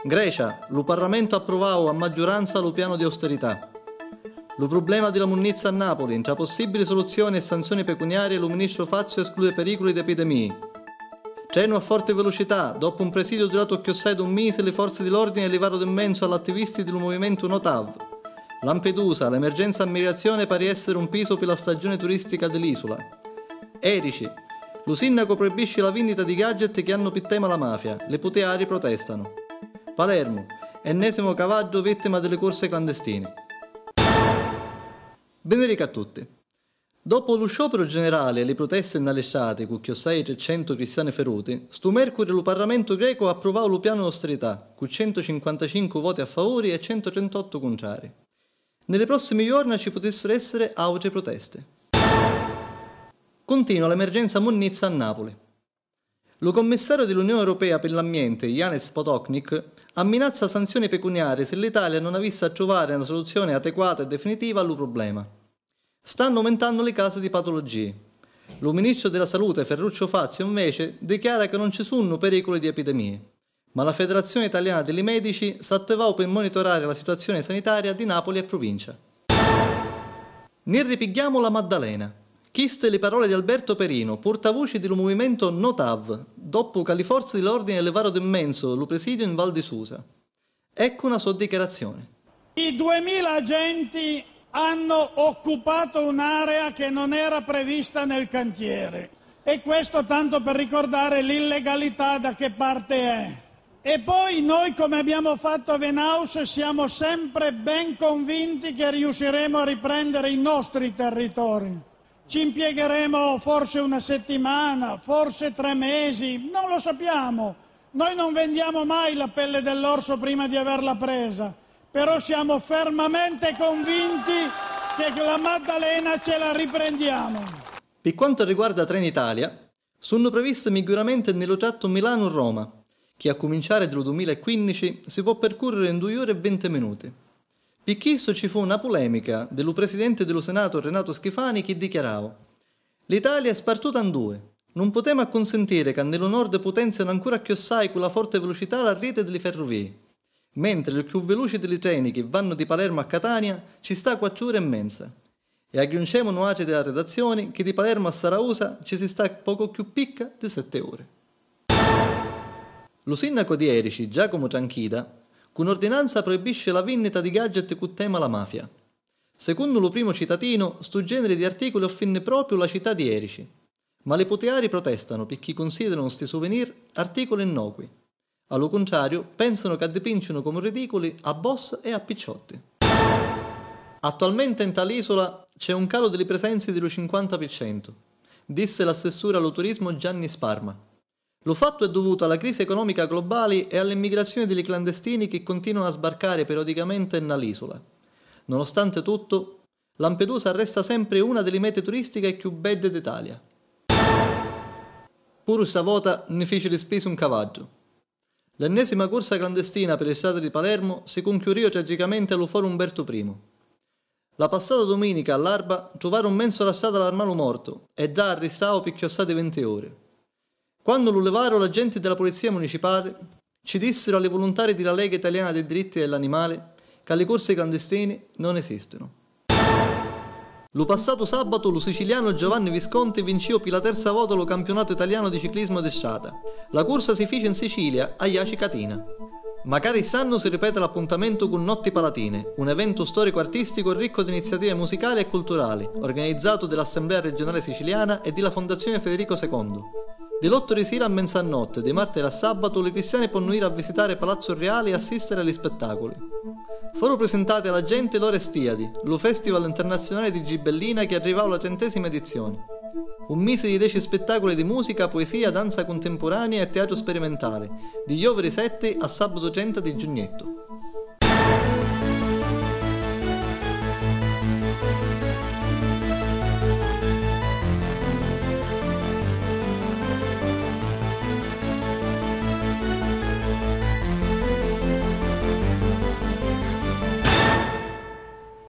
Grecia, lo Parlamento approvò a maggioranza lo piano di austerità. Lo problema della munnizia a Napoli, tra possibili soluzioni e sanzioni pecuniarie, il ministro Fazio esclude pericoli di epidemie. Treno a forte velocità, dopo un presidio durato chiossai un mese, le forze dell'ordine levarono immenso agli attivisti del movimento Notav. Lampedusa, l'emergenza immigrazione pare essere un piso per la stagione turistica dell'isola. Erici, lo sindaco proibisce la vendita di gadget che hanno per tema la mafia, le puteari protestano. Palermo, ennesimo Cavaggio vittima delle corse clandestine. Benedica a tutti. Dopo lo sciopero generale e le proteste innalesciate con chiossai 300 cristiani feruti, sto mercoledì il Parlamento greco approvò lo piano di austerità, con 155 voti a favore e 138 contrari. Nelle prossime giorni ci potessero essere altre proteste. Continua l'emergenza munnizia a Napoli. Lo commissario dell'Unione Europea per l'Ambiente, Janez Potočnik, amminazza sanzioni pecuniarie se l'Italia non avesse a trovare una soluzione adeguata e definitiva al problema. Stanno aumentando le case di patologie. Lo ministro della Salute, Ferruccio Fazio, invece, dichiara che non ci sono pericoli di epidemie, ma la Federazione Italiana dei Medici s'attivò per monitorare la situazione sanitaria di Napoli e provincia. Ne ripighiamo la Maddalena. Chiste le parole di Alberto Perino, portavoce del movimento Notav, dopo che le forze dell'ordine levarono immenso lo presidio in Val di Susa. Ecco una sua dichiarazione. I 2000 agenti hanno occupato un'area che non era prevista nel cantiere. E questo tanto per ricordare l'illegalità da che parte è. E poi noi, come abbiamo fatto a Venaus, siamo sempre ben convinti che riusciremo a riprendere i nostri territori. Ci impiegheremo forse una settimana, forse 3 mesi, non lo sappiamo. Noi non vendiamo mai la pelle dell'orso prima di averla presa, però siamo fermamente convinti che la Maddalena ce la riprendiamo. Per quanto riguarda Trenitalia, sono previste miglioramenti nello tratto Milano-Roma, che a cominciare dal 2015 si può percorrere in 2 ore e 20 minuti. Per questo ci fu una polemica dello presidente dello Senato Renato Schifani che dichiarava: l'Italia è spartuta in 2, non potremo consentire che nello nord potenziano ancora chiossai con la forte velocità la rete delle ferrovie, mentre il più veloce dei treni che vanno di Palermo a Catania ci sta 4 ore e mezza. E aggiungiamo nuace della redazione che di Palermo a Sarausa ci si sta poco più picca di 7 ore. Lo sindaco di Erici, Giacomo Tranchida, con ordinanza proibisce la vendita di gadget con tema la mafia. Secondo lo primo cittadino, sto genere di articoli offende proprio la città di Erici, ma le puteari protestano perché considerano sti souvenir articoli innocui. Allo contrario, pensano che dipingono come ridicoli a boss e a picciotti. Attualmente in tale isola c'è un calo delle presenze dello 50%, disse l'assessore allo turismo Gianni Sparma. Lo fatto è dovuto alla crisi economica globale e all'immigrazione dei clandestini che continuano a sbarcare periodicamente nell'isola. Nonostante tutto, Lampedusa resta sempre una delle mete turistiche più belle d'Italia. Pure stavolta ne fece le spese un Cavaggio. L'ennesima corsa clandestina per le strade di Palermo si concludeva tragicamente allo Foro Umberto I. La passata domenica all'alba trovarono un mezzo lasciato all'armato morto e già arrestato per chiossate 20 ore. Quando lo levarono l'agente della polizia municipale, ci dissero alle volontarie della Lega Italiana dei Diritti dell'Animale che le corse clandestine non esistono. Lo passato sabato lo siciliano Giovanni Visconti vincì per la 3ª volta lo campionato italiano di ciclismo d'estate. La corsa si fece in Sicilia, a Iaci Catina. Magari quest'anno si ripete l'appuntamento con Notti Palatine, un evento storico-artistico ricco di iniziative musicali e culturali, organizzato dall'Assemblea regionale siciliana e della Fondazione Federico II. Dell'8 di sera a mezzanotte, di martedì a sabato, le cristiane possono ir a visitare Palazzo Reale e assistere agli spettacoli. Furono presentati alla gente l'Ore Stiadi, lo festival internazionale di Gibellina che arrivava alla 30ª edizione. Un mese di 10 spettacoli di musica, poesia, danza contemporanea e teatro sperimentale, di giovedì 7 a sabato 30 di giugno.